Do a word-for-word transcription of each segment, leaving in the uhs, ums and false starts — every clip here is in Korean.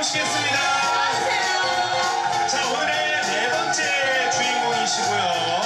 모시겠습니다. 안녕하세요. 자, 오늘의 네 번째 주인공이시고요.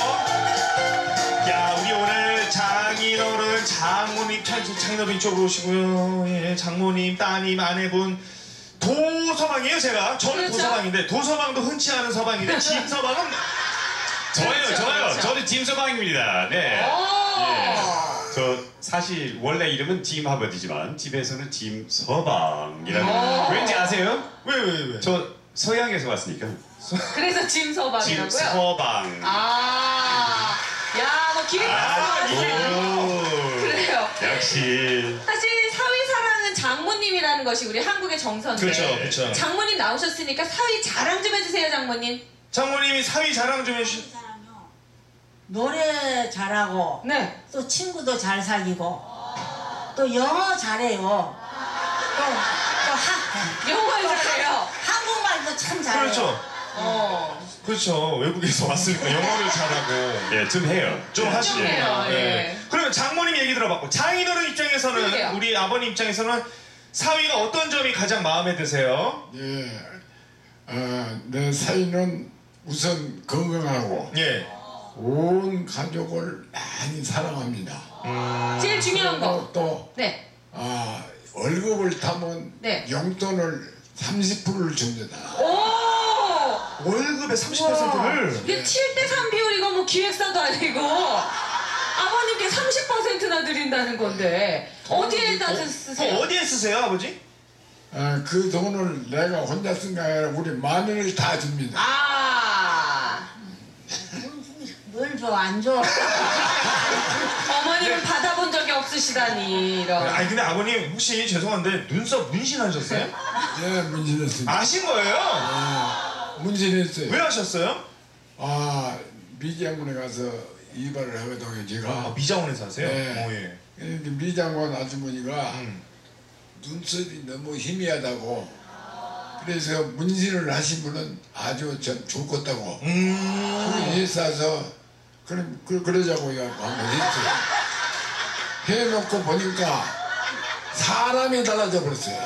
야, 우리 오늘 장인어른, 장모님, 장- 장인어른 이쪽으로 오시고요. 예, 장모님, 따님, 아내분. 도서방이에요, 제가. 저는 그렇죠. 도서방인데, 도서방도 흔치 않은 서방인데, 짐서방은 저요, 그렇죠, 저요. 그렇죠. 저도 짐서방입니다. 네. 오. 예. 저 사실 원래 이름은 짐하버디지만 집에서는 짐서방이라고. 오. 왠지 아세요? 왜, 왜, 왜? 저 서양에서 왔으니까. 그래서 짐서방이라고요? 짐서방. 아, 야, 뭐 기획 아, 나왔어요. 오. 그래요. 역시. 사실 사위 사랑은 장모님이라는 것이 우리 한국의 정서인데. 그렇죠, 그렇죠. 장모님 나오셨으니까 사위 자랑 좀 해주세요, 장모님. 장모님이 사위 자랑 좀 해주시. 사람요. 노래 잘하고 네. 또 친구도 잘 사귀고 또 영어 잘해요. 또, 또 하, 영어를 잘해요. 한국말도 참 잘해요. 그렇죠. 어. 그렇죠. 외국에서 왔으니까 영어를 잘하고. 예, 좀 해요. 좀 예. 하시네요. 해요, 예. 그러면 장모님 얘기 들어봤고 장인어른 입장에서는 그러게요. 우리 아버님 입장에서는 사위가 어떤 점이 가장 마음에 드세요? 예, 어, 내 사위는 우선 건강하고 예. 온 가족을 많이 사랑합니다. 제일 중요한 거. 또, 또 네. 아, 월급을 타면 네. 용돈을 삼십 퍼센트를 줍니다. 오! 월급의 삼십 퍼센트를 이게 칠 대 삼 비율 이거 뭐 기획사도 아니고 아버님께 삼십 퍼센트나 드린다는 건데 어디에다 쓰세요? 어디에 쓰세요, 아버지? 아, 그 돈을 내가 혼자 쓴 게 아니라 우리 마누를 다 줍니다. 아, 뭘 줘, 안 줘. 어머님은 받아본 적이 없으시다니 이런. 아니 근데 아버님 혹시 죄송한데 눈썹 문신하셨어요? 예, 문신했습니다. 아신 거예요? 예, 문신했어요. 왜 하셨어요? 아, 미장원에 가서 이발을 하거든요, 제가. 아, 미장원에서 하세요? 네. 어, 예. 근데 미장원 아주머니가 음. 눈썹이 너무 희미하다고 그래서 문신을 하신 분은 아주 전 좋겠다고 음. 그렇게 했어서 그럼 그, 그러자고 해갖고 한번 했어요. 해놓고 보니까 사람이 달라져 버렸어요.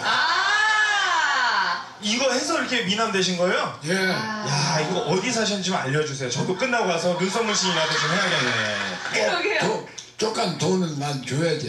아, 이거 해서 이렇게 미남 되신 거예요? 예. 야, 이거 어디 사셨는지 좀 알려주세요. 저도 끝나고 가서 눈썹 문신이라도 좀 해야겠네. 그러게요. 도, 조금 돈은 난 줘야지.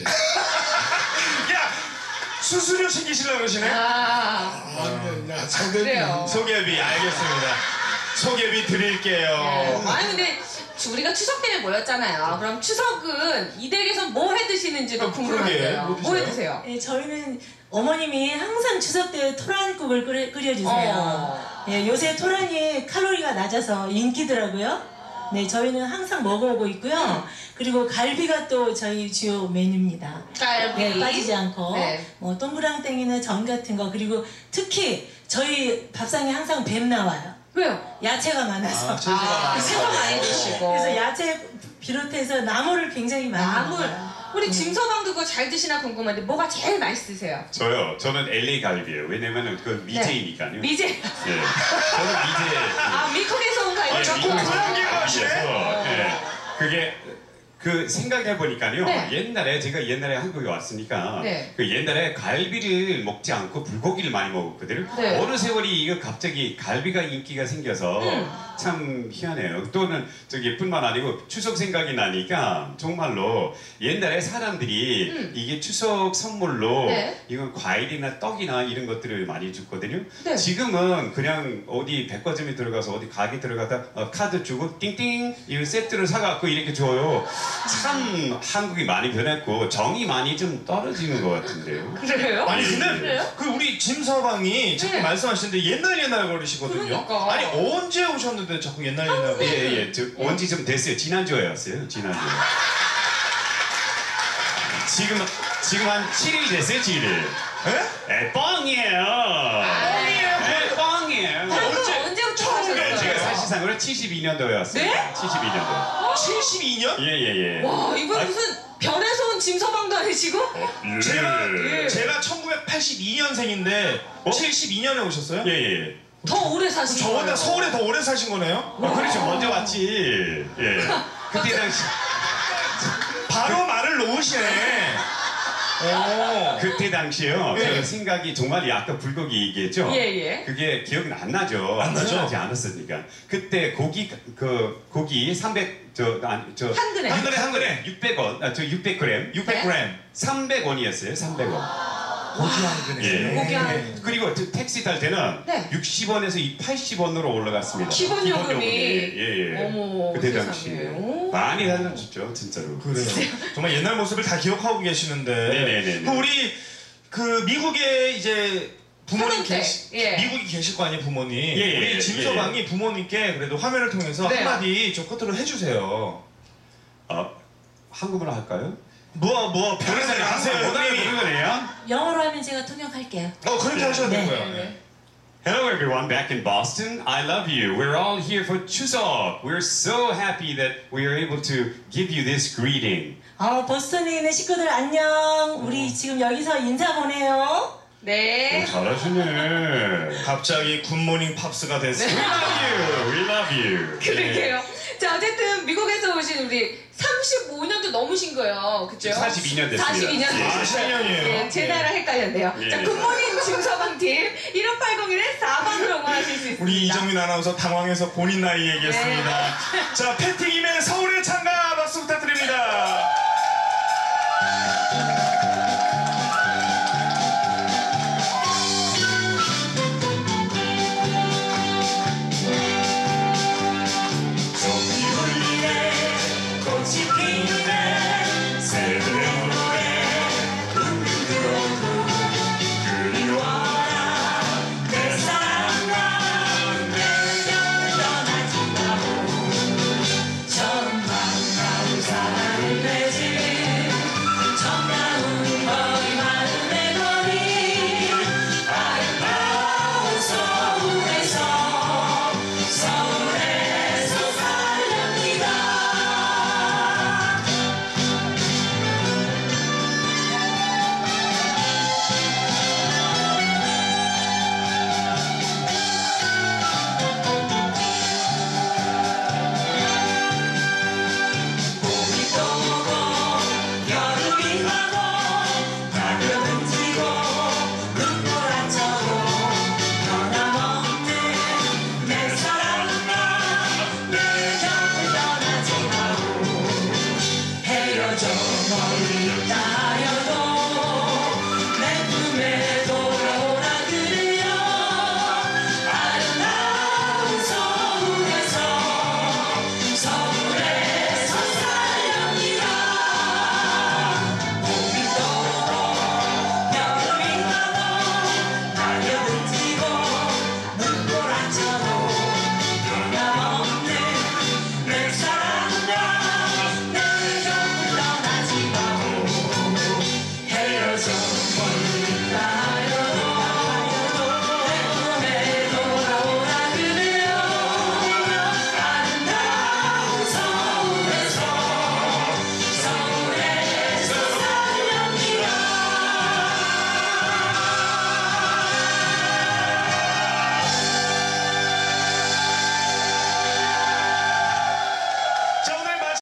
야, 수수료 챙기시려고 그러시네? 아, 아니, 야, 소대비. 그래요. 소개비 알겠습니다. 소개비 드릴게요. 네. 아니 근데 우리가 추석 때문에 모였잖아요. 그럼 추석은 이 댁에서 뭐 해 드시는지도 어, 궁금한데요. 그러게. 뭐 뭐 해 드세요? 드세요? 예, 저희는 어머님이 항상 추석 때 토란국을 끓여, 끓여주세요. 어. 예, 요새 토란이 칼로리가 낮아서 인기더라고요. 네, 저희는 항상 먹어오고 있고요. 그리고 갈비가 또 저희 주요 메뉴입니다. 갈비. 네, 빠지지 않고 네. 뭐 동그랑땡이나 전 같은 거 그리고 특히 저희 밥상에 항상 뱀 나와요. 왜요? 야채가 많아서. 아, 채소가 아, 많아서. 채소 많이 드시고. 그래서 야채 비롯해서 나물을 굉장히 많이 나물. 먹어요. 우리 짐서방도 그거 잘 드시나 궁금한데 뭐가 제일 맛있으세요? 저요. 저는 엘에이 갈비예요. 왜냐면은 그 미제이니까요. 미제. 예. 저는 미제. 아, 미국에서 온 갈비. 아, 자꾸 미국에서 고향 얘기 하시네? 갈비여서, 예. 그게 그 생각해 보니까요. 네. 옛날에 제가 옛날에 한국에 왔으니까 네. 그 옛날에 갈비를 먹지 않고 불고기를 많이 먹었거든요. 네. 어느 세월이 이거 갑자기 갈비가 인기가 생겨서 음. 참 희한해요. 또는 저기 뿐만 아니고 추석 생각이 나니까 정말로 옛날에 사람들이 음. 이게 추석 선물로 네. 이건 과일이나 떡이나 이런 것들을 많이 줬거든요. 네. 지금은 그냥 어디 백화점에 들어가서 어디 가게 들어가다 어, 카드 주고 띵띵 이 세트를 사갖고 이렇게 줘요. 참 한국이 많이 변했고 정이 많이 좀 떨어지는 것 같은데요. 그래요? 아니 근데 그래요? 그 우리 짐서방이 자꾸 네. 말씀하시는데 옛날 옛날 거리시거든요. 그러니까. 아니 언제 오셨는데 자꾸 옛날 옛날 거리? 예예, 저 온지 좀 됐어요. 지난주에 왔어요. 지난주에. 지금 지금 한 칠 일 됐어요. 칠 일. 에? 에 뻥이에요. 뻥이에요. 에 뻥이에요. 한국 언제- 언제부터 처음에 가셨어요? 제가 사실상으로 칠십이 년도에 왔어요. 네? 칠십이 년도. 칠십이 년? 예예예. 와, 이분 무슨 별에서 온 짐서방도 아니시고? 예. 제가 예. 제가 천구백팔십이 년생인데 어? 칠십이 년에 오셨어요? 예예. 더 오래 사신 거예요. 저보다 서울에 더 오래 사신 거네요? 아, 그렇죠. 먼저 왔지. 예. 그때 당시 바로 말을 놓으시네. 오. 그때 당시에요. 예. 그 생각이 정말 아까 불고기 얘기했죠. 예, 예. 그게 기억이 안 나죠. 안 나죠? 태어나지 않았으니까. 그때 고기 그 고기 삼백 저 아니 저 한 그램. 한 그램 한 그램 육백 원, 아, 저 육백 그램, 육백 그램 삼백 원이었어요. 삼백 원. 고기 한 그램. 예. 고기 한- 그리고 저 택시 탈 때는 네. 육십 원에서 팔십 원으로 올라갔습니다. 기본 요금이. 예, 예. 어머, 그때 세상에. 당시에 오. 많이 달라졌죠, 진짜로. 그래요. 정말 옛날 모습을 다 기억하고 계시는데. 네네네네. 그 우리 그 미국에 이제 부모님 사돈댁, 계시 예. 미국에 계실 거 아니에요 부모님. 예, 예, 우리 예, 진서방이 부모님께 그래도 화면을 통해서 네. 한마디 좀 끝으로 해주세요. 어, 한국어로 할까요? 뭐 뭐 편해서 하세요. 못 형님이. 알아듣는 거네요. 영어로 하면 제가 통역할게요. 어 그렇게 네. 하셔야 되는 네. 거예요. 네. Hello everyone back in Boston. I love you. We're all here for Chuseok. We're so happy that we are able to give you this greeting. 어, 보스턴에 있는 식구들 안녕. 우리 지금 여기서 인사 보내요. 네. 오, 잘하시네. 갑자기 굿모닝 팝스가 됐어요. We love you. We love you. 그러게요. 자, 어쨌든 미국에서 오신 우리 삼십오 년도 넘으신 거예요. 그죠? 사십이 년 됐습니다. 사십이 년 예. 됐어요. 사십이 년이에요. 예, 제 나라 헷갈렸네요. 예. 자, 굿모닝 중서방 팀 일오팔공일에 사 번으로 응원하실 수 있습니다. 우리 이정민 아나운서 당황해서 본인 나이 얘기했습니다. 자 패팅이맨 서울의 창가 박수 부탁드립니다.